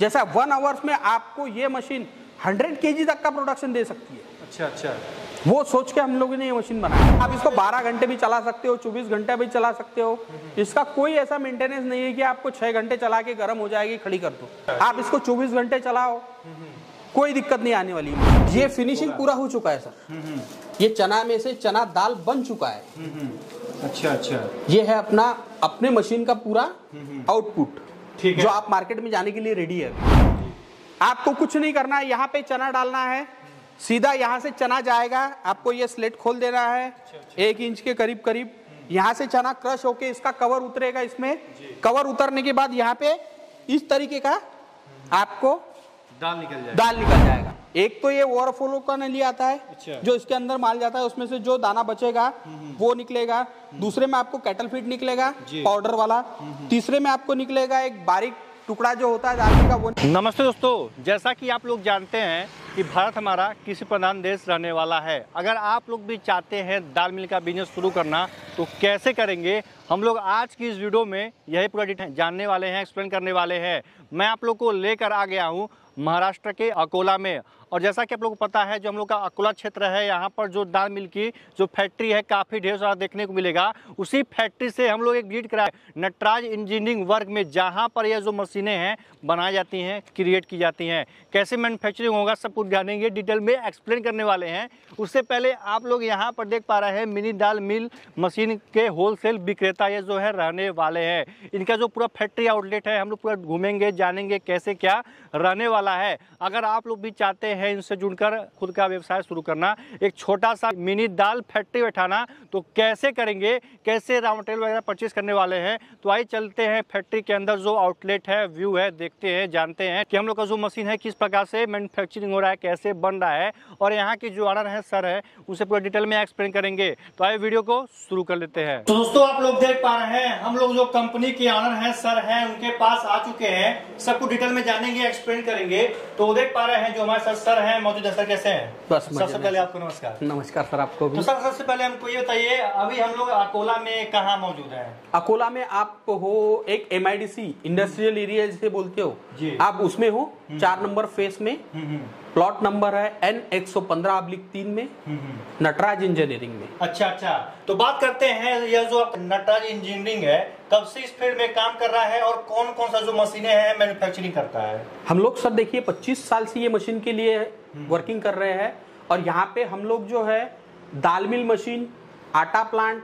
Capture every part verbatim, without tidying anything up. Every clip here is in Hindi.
जैसा वन आवर्स में आपको ये मशीन हंड्रेड केजी तक का प्रोडक्शन दे सकती है। अच्छा अच्छा, वो सोच के हम लोगों ने ये मशीन बनाया। आप इसको बारह घंटे भी चला सकते हो, चौबीस घंटे भी चला सकते हो। इसका कोई ऐसा मेंटेनेंस नहीं है कि आपको छह घंटे चला के गर्म हो जाएगी, खड़ी कर दो। आप इसको चौबीस घंटे चलाओ, कोई दिक्कत नहीं आने वाली है। ये फिनिशिंग पूरा हो चुका है सर। ये चना में से चना दाल बन चुका है। अच्छा अच्छा, ये है अपना अपने मशीन का पूरा आउटपुट, ठीक है, जो आप मार्केट में जाने के लिए रेडी है। आपको कुछ नहीं करना है, यहाँ पे चना डालना है, सीधा यहाँ से चना जाएगा। आपको ये स्लेट खोल देना है एक इंच के करीब करीब। यहाँ से चना क्रश होके इसका कवर उतरेगा। इसमें कवर उतरने के बाद यहाँ पे इस तरीके का आपको दाल निकल जाएगा। दाल निकल जाएगा। एक तो ये ओवरफ्लो का नली आता है, अच्छा, जो इसके अंदर माल जाता है, उसमें से जो दाना बचेगा वो निकलेगा। दूसरे में आपको कैटल फीड निकलेगा पाउडर वाला। तीसरे में आपको निकलेगा एक बारीक टुकड़ा जो होता है दाल का, वो। नमस्ते दोस्तों, जैसा कि आप लोग जानते हैं कि भारत हमारा कृषि प्रधान देश रहने वाला है। अगर आप लोग भी चाहते हैं दाल मिल का बिजनेस शुरू करना तो कैसे करेंगे, हम लोग आज की इस वीडियो में यही पूरा डिटेल जानने वाले हैं, एक्सप्लेन करने वाले हैं। मैं आप लोग को लेकर आ गया हूँ महाराष्ट्र के अकोला में। और जैसा कि आप लोगों को पता है, जो हम लोग का अकोला क्षेत्र है, यहाँ पर जो दाल मिल की जो फैक्ट्री है काफ़ी ढेर सारा देखने को मिलेगा। उसी फैक्ट्री से हम लोग एक विजिट कराए नटराज इंजीनियरिंग वर्क में, जहाँ पर यह जो मशीनें हैं बनाई जाती हैं, क्रिएट की जाती हैं। कैसे मैन्युफैक्चरिंग होगा सब कुछ जानेंगे, डिटेल में एक्सप्लेन करने वाले हैं। उससे पहले आप लोग यहाँ पर देख पा रहे हैं मिनी दाल मिल मशीन के होलसेल विक्रेता ये जो है रहने वाले हैं। इनका जो पूरा फैक्ट्री आउटलेट है हम लोग पूरा घूमेंगे, जानेंगे कैसे क्या रहने वाला है। अगर आप लोग भी चाहते हैं इनसे जुड़कर खुद का व्यवसाय शुरू करना, एक छोटा सा मिनी दाल फैक्ट्री बैठाना, तो कैसे करेंगे, कैसे रॉ मटेरियल वगैरह परचेज करने वाले हैं। तो आइए चलते हैं फैक्ट्री के अंदर, जो आउटलेट है, व्यू है, देखते हैं, जानते हैं कि हम लोग का जो मशीन है किस प्रकार से मैन्युफैक्चरिंग हो रहा है, कैसे बन रहा है। और यहाँ की जो ऑनर है सर है, उसे पूरा डिटेल में एक्सप्लेन करेंगे। तो आइए वीडियो को शुरू कर लेते हैं। तो दोस्तों आप लोग देख पा रहे हैं, हम लोग जो कंपनी के ऑनर है सर है, उनके पास आ चुके हैं। सब कुछ डिटेल में जानेंगे, एक्सप्लेन करेंगे। तो देख पा रहे हैं जो हमारे सर सर हैं मौजूद है। सर कैसे हैं? बस सबसे पहले आपको नमस्कार। नमस्कार सर, आपको भी। तो सर सबसे पहले हमको ये बताइए, अभी हम लोग अकोला में कहाँ मौजूद हैं? अकोला में आप हो एक M I D C industrial area जिसे बोलते हो जी, आप उसमें हो, चार नंबर फेस में। प्लॉट नंबर है एन एक सौ पंद्रह अब्लिक तीन में, नटराज इंजीनियरिंग में। अच्छा अच्छा, तो बात करते हैं यह जो नटराज इंजीनियरिंग है, कब से इस फील्ड में काम कर रहा है और कौन कौन सा जो मशीनें हैं मैन्युफैक्चरिंग करता है? हम लोग सर देखिए पच्चीस साल से ये मशीन के लिए वर्किंग कर रहे हैं। और यहाँ पे हम लोग जो है दाल मिल मशीन, आटा प्लांट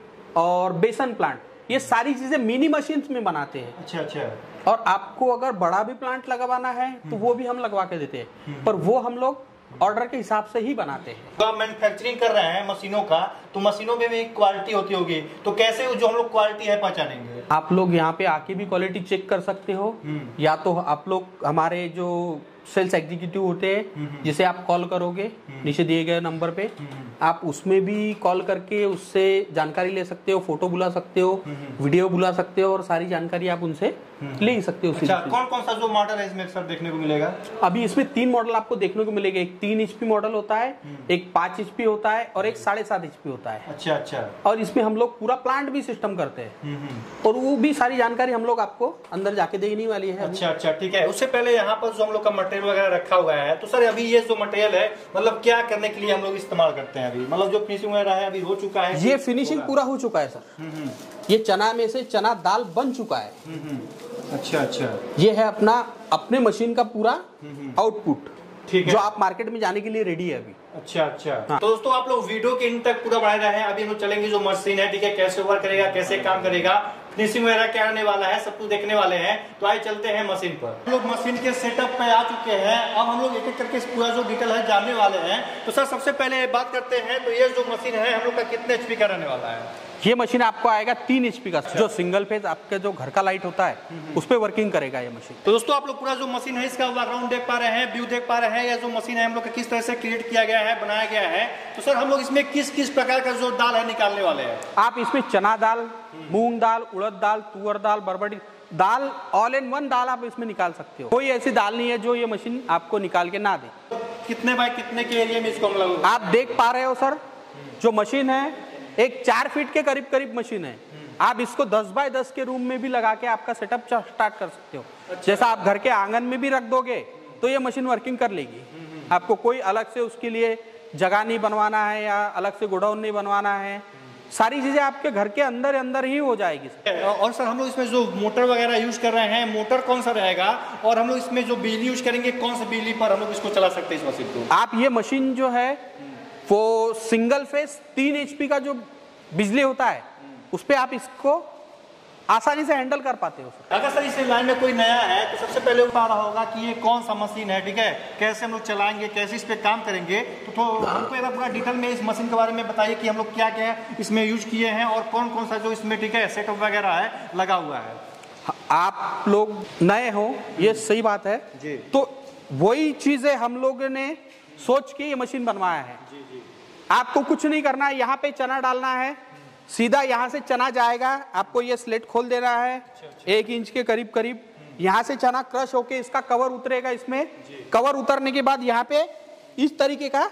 और बेसन प्लांट, ये सारी चीजें मिनी मशीन में बनाते हैं। अच्छा अच्छा, और आपको अगर बड़ा भी प्लांट लगवाना है तो वो भी हम लगवा के देते हैं, पर वो हम लोग ऑर्डर के हिसाब से ही बनाते हैं। तो आप मैन्युफैक्चरिंग कर रहे हैं मशीनों का, तो मशीनों में भी क्वालिटी होती होगी, तो कैसे जो हम लोग क्वालिटी है पहचानेंगे? आप लोग यहाँ पे आके भी क्वालिटी चेक कर सकते हो, या तो आप लोग हमारे जो सेल्स एग्जीक्यूटिव होते हैं जिसे आप कॉल करोगे नीचे दिए गए नंबर पे, आप उसमें भी कॉल करके उससे जानकारी ले सकते हो, फोटो बुला सकते हो, वीडियो बुला सकते हो, और सारी जानकारी आप उनसे ले ही सकते हो। अच्छा, कौन कौन सा जो मॉडल है इसमें सर देखने को मिलेगा? अभी इसमें तीन मॉडल आपको देखने को मिलेगा। एक तीन एचपी मॉडल होता है, एक पांच एचपी होता है और एक साढ़े सात एचपी होता है। अच्छा अच्छा, और इसमें हम लोग पूरा प्लांट भी सिस्टम करते हैं, और वो भी सारी जानकारी हम लोग आपको अंदर जाके देनी वाली है। अच्छा अच्छा, ठीक है। उससे पहले यहाँ पर जो हम लोग का मटेरियल वगैरह रखा हुआ है, तो सर अभी ये जो मटेरियल है मतलब क्या करने के लिए हम लोग इस्तेमाल करते हैं? अभी मतलब जो फिनिशिंग वगैरह है अभी हो चुका है? ये फिनिशिंग पूरा हो चुका है सर। ये चना में से चना दाल बन चुका है। अच्छा अच्छा, ये है अपना अपने मशीन का पूरा आउटपुट, ठीक है, जो आप मार्केट में जाने के लिए रेडी है अभी। अच्छा अच्छा, हाँ। तो दोस्तों आप लोग वीडियो के इन तक पूरा बने रहे हैं। अभी हम लोग चलेंगे जो मशीन है, ठीक है, कैसे वर्क करेगा, कैसे काम करेगा, फिनिशिंग वगैरह क्या आने वाला है, सब कुछ देखने वाले हैं। तो आइए चलते हैं मशीन पर। हम लोग मशीन के सेटअप पे आ चुके हैं। अब हम लोग एक एक करके पूरा जो डिटेल है जानने वाले हैं। तो सर सबसे पहले बात करते हैं, तो ये जो मशीन है हम लोग का कितने एचपी का रहने वाला है? ये मशीन आपको आएगा तीन एचपी का। अच्छा। जो सिंगल फेज आपके जो घर का लाइट होता है उस पे वर्किंग करेगा ये मशीन। तो दोस्तों आप लोग पूरा जो मशीन है इसका बैकग्राउंड देख पा रहे हैं, व्यू देख पा रहे हैं। यह जो मशीन है हम लोग का किस तरह से क्रिएट किया गया है, बनाया गया है। तो सर हम लोग इसमें किस किस प्रकार का जो दाल है निकालने वाले हैं? आप इसमें चना दाल, मूंग दाल, उड़द दाल, तुअर दाल, बरबटी दाल, ऑल इन वन दाल आप इसमें निकाल सकते हो। कोई ऐसी दाल नहीं है जो ये मशीन आपको निकाल के ना दे। कितने बाय कितने के एरिया में इसको हम लोग? आप देख पा रहे हो सर, जो मशीन है एक चार फीट के करीब करीब मशीन है। आप इसको दस बाय दस के रूम में भी लगा के आपका सेटअप स्टार्ट कर सकते हो। अच्छा। जैसा आप घर के आंगन में भी रख दोगे तो ये मशीन वर्किंग कर लेगी। आपको कोई अलग से उसके लिए जगह नहीं बनवाना है या अलग से गोडाउन नहीं बनवाना है, सारी चीजें आपके घर के अंदर अंदर ही हो जाएगी। और सर हम लोग इसमें जो मोटर वगैरह यूज कर रहे हैं, मोटर कौन सा रहेगा, और हम लोग इसमें जो बिजली यूज करेंगे कौन सा बिजली पर हम लोग इसको चला सकते हैं इस मशीन को? आप ये मशीन जो है वो सिंगल फेस तीन एचपी का जो बिजली होता है उस पर आप इसको आसानी से हैंडल कर पाते हो। अगर सर इस लाइन में कोई नया है तो सबसे पहले बता रहा होगा कि ये कौन सा मशीन है, ठीक है, कैसे हम लोग चलाएंगे, कैसे इस पे काम करेंगे, तो, तो हमको एक पूरा डिटेल में इस मशीन के बारे में बताइए कि हम लोग क्या क्या इसमें यूज किए हैं और कौन कौन सा जो इसमें, ठीक है, सेटअप वगैरह है लगा हुआ है। आप लोग नए हो ये सही बात है जी। तो वही चीजें हम लोगों ने सोच के ये मशीन बनवाया है जी, जी। आपको कुछ नहीं करना है, यहाँ पे चना डालना है, सीधा यहाँ से चना जाएगा, आपको ये स्लेट खोल देना है। अच्छा, अच्छा। एक इंच के करीब करीब यहाँ से चना क्रश होके इसका कवर उतरेगा। इसमें कवर उतरने के बाद यहाँ पे इस तरीके का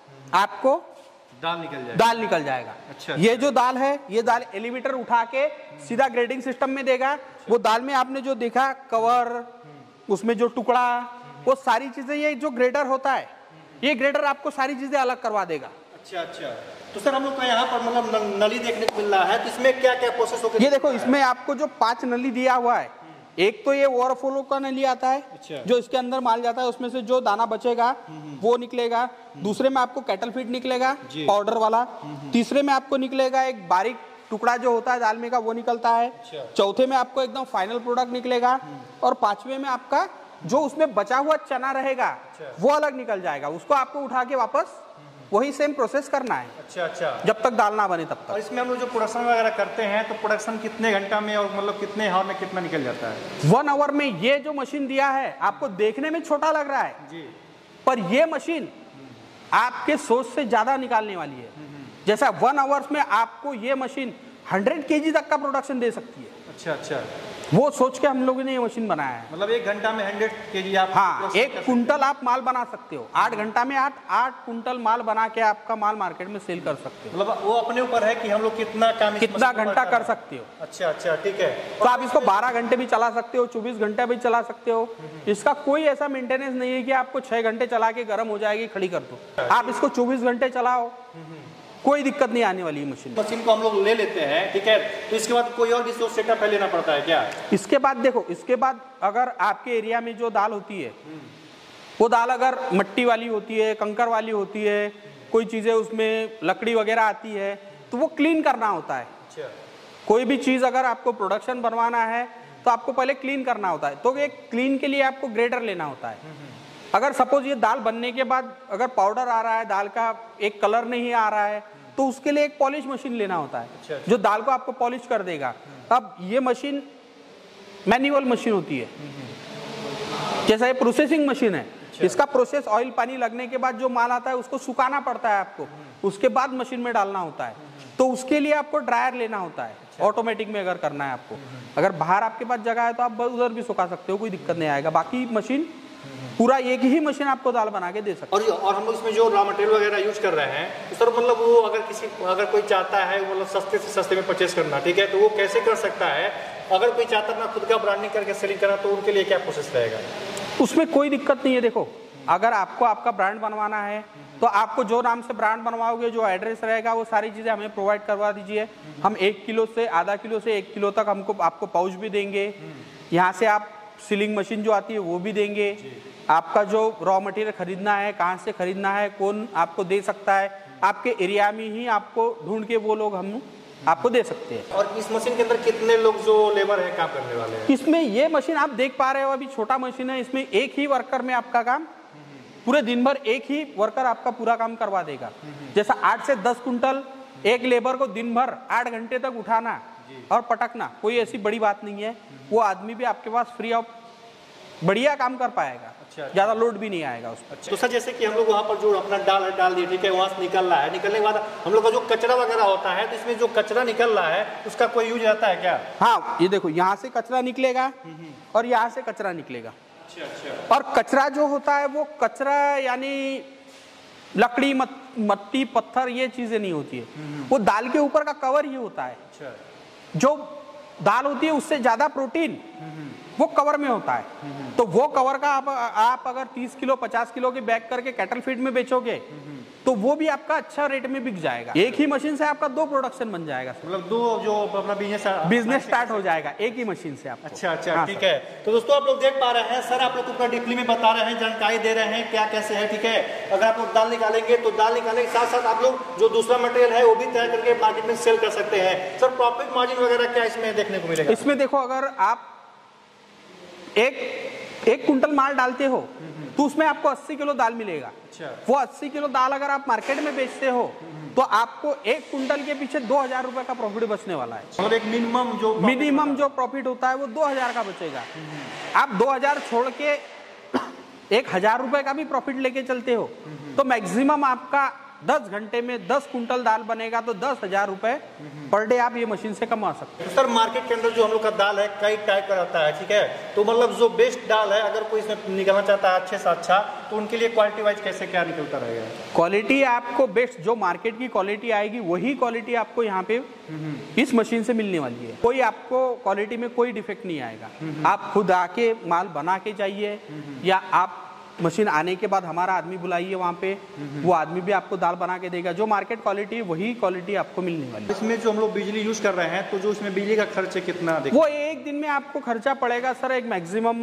आपको दाल निकल जाएगा दाल निकल जाएगा। अच्छा, ये जो दाल है ये दाल एलिवेटर उठा के सीधा ग्रेडिंग सिस्टम में देगा। वो दाल में आपने जो देखा कवर, उसमें जो टुकड़ा, वो सारी चीजें, ये जो ग्रेडर होता है ये ग्रेडर आपको सारी चीजें अलग करवा देगा। अच्छा अच्छा। तो सर हम लोग को यहाँ पर मतलब नली देखने को मिल रहा है, तो इसमें क्या क्या प्रोसेस होकर? ये देखो इसमें आपको जो पांच नली दिया हुआ है, एक तो ये ओवरफ्लो का नली आता है। अच्छा। जो इसके अंदर माल जाता है उसमें से जो दाना बचेगा वो निकलेगा। दूसरे में आपको कैटल फीड निकलेगा पाउडर वाला। तीसरे में आपको निकलेगा एक बारीक टुकड़ा जो होता है दाल में का, वो निकलता है। चौथे में आपको एकदम फाइनल प्रोडक्ट निकलेगा और पांचवे में आपका जो उसमें बचा हुआ चना रहेगा वो अलग निकल जाएगा। उसको आपको उठा के वापस वही सेम प्रोसेस करना है। अच्छा अच्छा। जब तक दाल ना बने तब तक। और इसमें हम लोग जो प्रोडक्शन वगैरह करते हैं तो प्रोडक्शन कितने घंटा में और मतलब कितने आवर में कितना निकल जाता है? वन आवर में ये जो मशीन दिया है आपको देखने में छोटा लग रहा है जी, पर ये मशीन आपके सोच से ज्यादा निकालने वाली है। जैसा वन आवर्स में आपको ये मशीन हंड्रेड केजी तक का प्रोडक्शन दे सकती है। अच्छा अच्छा। वो सोच के हम लोगों ने ये मशीन बनाया है। मतलब एक घंटा में हंड्रेड केजी आप? हाँ, एक कुंटल आप माल बना सकते हो। आठ घंटा में आठ आठ कुंटल माल बना के आपका माल मार्केट में सेल कर सकते हो। मतलब वो अपने ऊपर है कि हम लोग कितना काम कितना घंटा कर सकते हो। अच्छा अच्छा, ठीक है। तो आप इसको बारह घंटे भी चला सकते हो, चौबीस घंटे भी चला सकते हो। इसका कोई ऐसा मेंटेनेंस नहीं है कि आपको छह घंटे चला के गर्म हो जाएगी खड़ी कर दो। आप इसको चौबीस घंटे चलाओ, कोई दिक्कत नहीं आने वाली है मशीन। मशीन को हम लोग ले लेते हैं, ठीक है, तो इसके बाद कोई और भी सेटअप है लेना पड़ता है क्या? इसके बाद देखो, इसके बाद अगर आपके एरिया में जो दाल होती है वो दाल अगर मट्टी वाली होती है, कंकर वाली होती है, कोई चीजें उसमें लकड़ी वगैरह आती है तो वो क्लीन करना होता है। अच्छा। कोई भी चीज अगर आपको प्रोडक्शन बनवाना है तो आपको पहले क्लीन करना होता है। तो एक क्लीन के लिए आपको ग्रेडर लेना होता है। अगर सपोज ये दाल बनने के बाद अगर पाउडर आ रहा है, दाल का एक कलर नहीं आ रहा है, तो उसके लिए एक पॉलिश मशीन लेना होता है। अच्छा, जो दाल को आपको पॉलिश कर देगा। अब ये मशीन मैनुअल मशीन होती है, जैसा ये प्रोसेसिंग मशीन है। अच्छा। इसका प्रोसेस ऑयल पानी लगने के बाद जो माल आता है उसको सुखाना पड़ता है आपको, उसके बाद मशीन में डालना होता है। तो उसके लिए आपको ड्रायर लेना होता है। अच्छा। ऑटोमेटिक में अगर करना है आपको, अगर बाहर आपके पास जगह है तो आप उधर भी सुखा सकते हो, कोई दिक्कत नहीं आएगा। बाकी मशीन पूरा एक ही मशीन आपको दाल बना के दे सकते हैं। और और हम लोग इसमें जो रॉ मटेरियल वगैरह यूज कर रहे हैं तो सर मतलब वो अगर किसी अगर कोई चाहता है मतलब सस्ते से सस्ते में परचेस करना, ठीक है, तो वो कैसे कर सकता है? अगर कोई चाहता है अपना खुद का ब्रांडिंग करके सेलिंग करना तो उनके लिए क्या प्रोसेस रहेगा? उसमें कोई दिक्कत नहीं है। देखो, अगर आपको आपका ब्रांड बनवाना है तो आपको जो नाम से ब्रांड बनवाओगे, जो एड्रेस रहेगा, वो सारी चीजें हमें प्रोवाइड करवा दीजिए। हम एक किलो से आधा किलो से एक किलो तक हमको आपको पाउच भी देंगे। यहाँ से आप सीलिंग मशीन जो आती है वो भी देंगे। आपका जो रॉ मटेरियल खरीदना है, कहाँ से खरीदना है, कौन आपको दे सकता है, आपके एरिया में ही आपको ढूंढ के वो लोग हम आपको दे सकते हैं। और इस मशीन के अंदर कितने लोग जो लेबर है काम करने वाले हैं? इसमें ये मशीन आप देख पा रहे हो अभी छोटा मशीन है, इसमें एक ही वर्कर में आपका काम पूरे दिन भर एक ही वर्कर आपका पूरा काम करवा देगा। जैसा आठ से दस कुंटल एक लेबर को दिन भर आठ घंटे तक उठाना और पटकना कोई ऐसी बड़ी बात नहीं है। वो आदमी भी आपके पास फ्री ऑफ बढ़िया काम कर पाएगा। अच्छा, ज्यादा लोड भी नहीं आएगा उसमें। अच्छा। तो सर जैसे कि हम लोग वहाँ पर जो अपना डाल डाल दिए, ठीक है, वहाँ से निकल रहा है, निकलने के बाद हम लोग का जो कचरा वगैरह होता है तो इसमें जो कचरा निकल रहा है उसका कोई यूज रहता है क्या? हाँ, ये देखो, यहाँ से कचरा निकलेगा और यहाँ से कचरा निकलेगा। अच्छा अच्छा। और कचरा जो होता है वो कचरा यानी लकड़ी, मट्टी, पत्थर, ये चीजें नहीं होती है। वो दाल के ऊपर का कवर ही होता है। अच्छा। जो दाल होती है उससे ज्यादा प्रोटीन वो कवर में होता है। तो वो कवर का आप, आप अगर तीस किलो पचास किलो के बैग करके कैटल फीड में बेचोगे तो वो भी आपका अच्छा रेट में बिक जाएगा। एक ही मशीन से आपका दो प्रोडक्शन बन जाएगा, मतलब दो जो अपना बिजनेस बिजनेस स्टार्ट हो जाएगा एक ही मशीन से आपको। अच्छा अच्छा, ठीक है। तो दोस्तों आप लोग देख पा रहे हैं, सर आप लोग को डीपली में बता रहे हैं, जानकारी दे रहे हैं क्या कैसे है, ठीक है। अगर आप लोग दाल निकालेंगे तो दाल निकालने के साथ साथ आप लोग जो दूसरा मटेरियल है वो भी तैयार करके मार्केट में सेल कर सकते हैं। सर प्रॉफिट मार्जिन वगैरह क्या इसमें देखने को मिलेगा? इसमें देखो, अगर आप एक एक कुंटल माल डालते हो तो उसमें आपको अस्सी किलो दाल मिलेगा। अच्छा। वो अस्सी किलो दाल अगर आप मार्केट में बेचते हो तो आपको एक कुंटल के पीछे दो हजार रुपए का प्रॉफिट बचने वाला है। और एक मिनिमम जो मिनिमम जो प्रॉफिट होता है वो दो हजार का बचेगा। आप दो हजार छोड़ के एक हजार रुपए का भी प्रॉफिट लेके चलते हो तो मैक्सिमम आपका दस घंटे में दस कुंटल दाल बनेगा तो दस हजार रुपए पर डे आप ये मशीन से कमा सकते हैं। तो सर मार्केट के अंदर जो हम लोग का दाल है कई टाइप का रहता है, ठीक है। तो मतलब जो बेस्ट दाल है अगर कोई इसमें निकलना चाहता है अच्छे से अच्छा, तो उनके लिए क्वालिटी वाइज कैसे क्या निकलता रहेगा? क्वालिटी आपको बेस्ट जो मार्केट की क्वालिटी आएगी वही क्वालिटी आपको यहाँ पे इस मशीन से मिलने वाली है। कोई आपको क्वालिटी में कोई डिफेक्ट नहीं आएगा। आप खुद आके माल बना के जाइए या आप मशीन आने के बाद हमारा आदमी बुलाइए वहाँ पे, वो आदमी भी आपको दाल बना के देगा। जो मार्केट क्वालिटी है वही क्वालिटी आपको मिलने वाली है। इसमें जो हम लोग बिजली यूज कर रहे हैं तो जो इसमें बिजली का खर्च कितना देखिए? वो एक दिन में आपको खर्चा पड़ेगा सर एक मैक्सिमम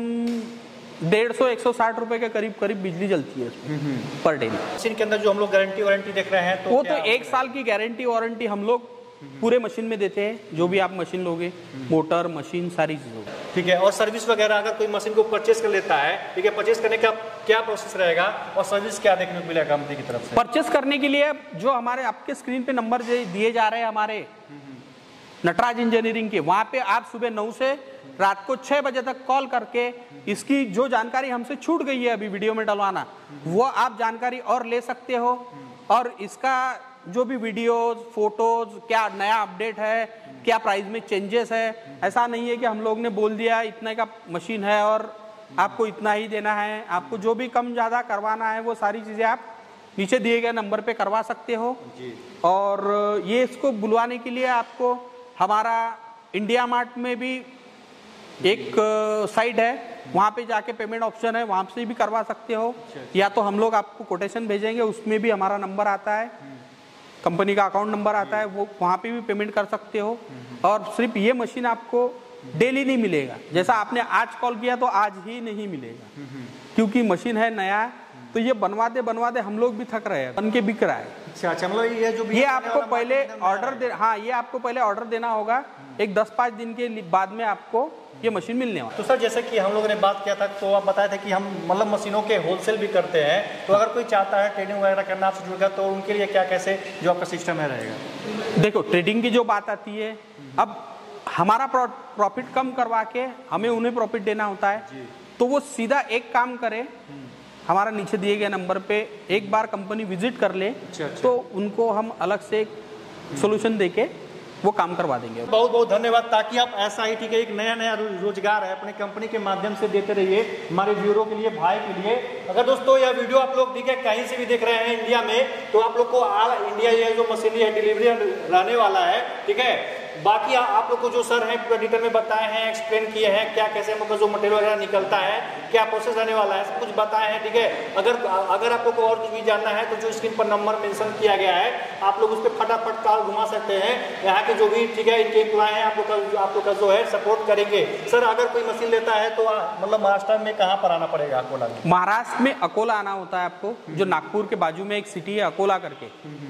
डेढ़ सौ एक सौ साठ रुपए के करीब करीब बिजली जलती है उसमें पर डे। मशीन के अंदर जो हम लोग गारंटी वारंटी देख रहे हैं तो वो तो एक साल की गारंटी वारंटी हम लोग पूरे मशीन में देते हैं। जो भी आप मशीन लोगे, मोटर मशीन सारी चीजों, ठीक है। और सर्विस वगैरह अगर कोई मशीन को परचेस कर लेता है, ठीक है, परचेस करने का क्या प्रोसेस रहेगा और सर्विस क्या देखने को मिलेगा कंपनी की तरफ से? परचेस करने के लिए जो हमारे आपके स्क्रीन पे नंबर दिए जा रहे हैं हमारे नटराज इंजीनियरिंग के, वहां पे आप सुबह नौ से रात को छह बजे तक कॉल करके इसकी जो जानकारी हमसे छूट गई है अभी वीडियो में डलवाना, वो आप जानकारी और ले सकते हो। और इसका जो भी वीडियोस फोटोज क्या नया अपडेट है, क्या प्राइस में चेंजेस है, ऐसा नहीं है कि हम लोग ने बोल दिया इतने का मशीन है और आपको इतना ही देना है। आपको जो भी कम ज़्यादा करवाना है वो सारी चीज़ें आप नीचे दिए गए नंबर पे करवा सकते हो जी। और ये इसको बुलवाने के लिए आपको हमारा इंडिया मार्ट में भी एक साइट है, वहाँ पे जाके पेमेंट ऑप्शन है, वहाँ से भी करवा सकते हो। या तो हम लोग आपको कोटेशन भेजेंगे, उसमें भी हमारा नंबर आता है, कंपनी का अकाउंट नंबर आता है, वो वहाँ पे भी पेमेंट कर सकते हो। और सिर्फ ये मशीन आपको डेली नहीं मिलेगा, जैसा आपने आज कॉल किया तो आज ही नहीं मिलेगा, क्योंकि मशीन है नया, तो ये बनवाते बनवाते हम लोग भी थक रहे हैं, बन के बिक रहा है। अच्छा अच्छा, मतलब ये जो ये आपको पहले ऑर्डर दे हाँ ये आपको पहले ऑर्डर देना होगा, एक दस पाँच दिन के बाद में आपको ये मशीन मिलने वाला। तो सर जैसे कि हम लोगों ने बात किया था तो आप बताए थे कि हम मतलब मशीनों के होलसेल भी करते हैं, तो अगर कोई चाहता है ट्रेडिंग वगैरह करना आपसे जुड़ेगा तो उनके लिए क्या कैसे जो आपका सिस्टम है रहेगा? देखो ट्रेडिंग की जो बात आती है, अब हमारा प्रॉफिट कम करवा के हमें उन्हें प्रॉफिट देना होता है, तो वो सीधा एक काम करे, हमारा नीचे दिए गए नंबर पे एक बार कंपनी विजिट कर ले, अच्छा, अच्छा। तो उनको हम अलग से एक सोल्यूशन देके वो काम करवा देंगे। बहुत बहुत धन्यवाद। ताकि आप ऐसा ही ठीक है एक नया नया रोजगार है अपने कंपनी के माध्यम से देते रहिए हमारे व्यूअरों के लिए, भाई के लिए। अगर दोस्तों यह वीडियो आप लोग ठीक है कहीं से भी देख रहे हैं इंडिया में, तो आप लोग को ऑल इंडिया ये जो मशीनरी है डिलीवरी रहने वाला है, ठीक है। बाकी आ, आप लोग को जो सर हैं पूरा डिटेल में बताए हैं, एक्सप्लेन किए हैं क्या कैसे मतलब जो मटेरियल वगैरह निकलता है, क्या प्रोसेस रहने वाला है, सब कुछ बताए हैं, ठीक है। अगर अगर आप लोग को और कुछ भी जानना है तो जो स्क्रीन पर नंबर मेंशन किया गया है आप लोग उस पर फटाफट कॉल घुमा सकते हैं। यहाँ के जो भी ठीक है इनके एम्प्लॉय हैं आप लोग का आप लोग का जो है सपोर्ट करेंगे। सर अगर कोई मशीन लेता है तो मतलब महाराष्ट्र में कहाँ पर आना पड़ेगा? अकोला में। महाराष्ट्र में अकोला आना होता है आपको, जो नागपुर के बाजू में एक सिटी है अकोला करके,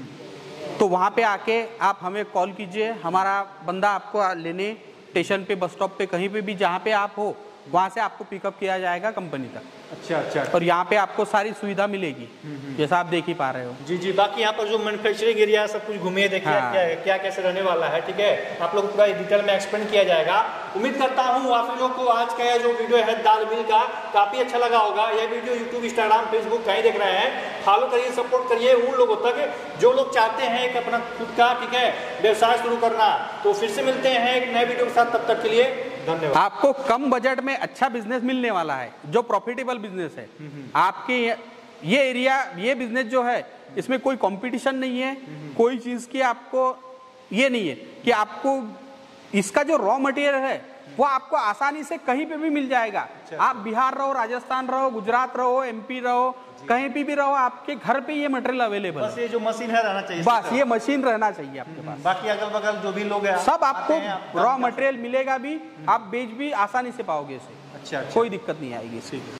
तो वहाँ पे आके आप हमें कॉल कीजिए, हमारा बंदा आपको लेने स्टेशन पे बस स्टॉप पे कहीं पे भी जहाँ पे आप हो वहाँ से आपको पिकअप किया जाएगा कंपनी तक। अच्छा अच्छा। और यहाँ पे आपको सारी सुविधा मिलेगी जैसा आप देख ही पा रहे हो। जी जी। बाकी यहाँ पर जो मैन्युफैक्चरिंग एरिया सब कुछ घूमिए देखिए हाँ। क्या क्या कैसे रहने वाला है, ठीक है। आप लोग पूरा डिटेल में एक्सप्लेन किया जाएगा। उम्मीद करता हूँ आप लोग को आज का जो वीडियो है दाल मिल का काफी अच्छा लगा होगा। यह वीडियो यूट्यूब इंस्टाग्राम फेसबुक कहीं देख रहे हैं, फॉलो करिए, सपोर्ट करिए उन लोगों तक जो लोग चाहते हैं एक अपना खुद का ठीक है व्यवसाय शुरू करना। तो फिर से मिलते हैं एक नए वीडियो के साथ, तब तक के लिए धन्यवाद। आपको कम बजट में अच्छा बिजनेस मिलने वाला है, जो प्रॉफिटेबल बिजनेस है। आपके ये एरिया ये बिजनेस जो है इसमें कोई कंपटीशन नहीं है, कोई चीज की आपको ये नहीं है कि आपको इसका जो रॉ मटेरियल है वो आपको आसानी से कहीं पे भी मिल जाएगा। आप बिहार रहो, राजस्थान रहो, गुजरात रहो, एमपी रहो, कहीं पे भी रहो, आपके घर पे ये मटेरियल अवेलेबल बस ये जो मशीन है रहना चाहिए, बस ये मशीन रहना चाहिए आपके पास। बाकी अगल बगल जो भी लोग हैं सब आपको रॉ मटेरियल मिलेगा भी, आप बेच भी आसानी से पाओगे इसे। अच्छा, अच्छा। कोई दिक्कत नहीं आएगी।